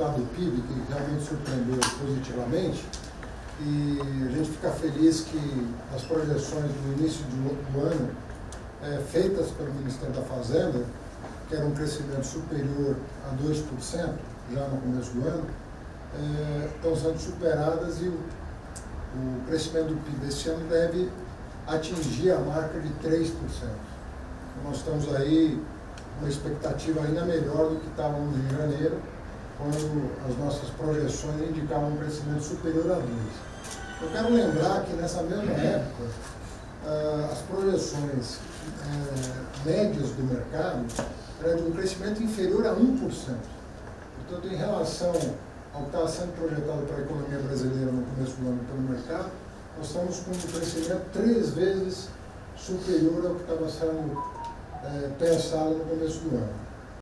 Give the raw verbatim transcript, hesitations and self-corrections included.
resultado do P I B, que realmente surpreendeu positivamente, e a gente fica feliz que as projeções do início do, do ano, é, feitas pelo Ministério da Fazenda, que era um crescimento superior a dois por cento já no começo do ano, é, estão sendo superadas e o, o crescimento do P I B desse ano deve atingir a marca de três por cento. Então, nós estamos aí com uma expectativa ainda melhor do que estávamos em janeiro, quando as nossas projeções indicavam um crescimento superior a dois por cento. Eu quero lembrar que nessa mesma época, ah, as projeções eh, médias do mercado eram de um crescimento inferior a um por cento. Portanto, em relação ao que estava sendo projetado para a economia brasileira no começo do ano pelo mercado, nós estamos com um crescimento três vezes superior ao que estava sendo eh, pensado no começo do ano.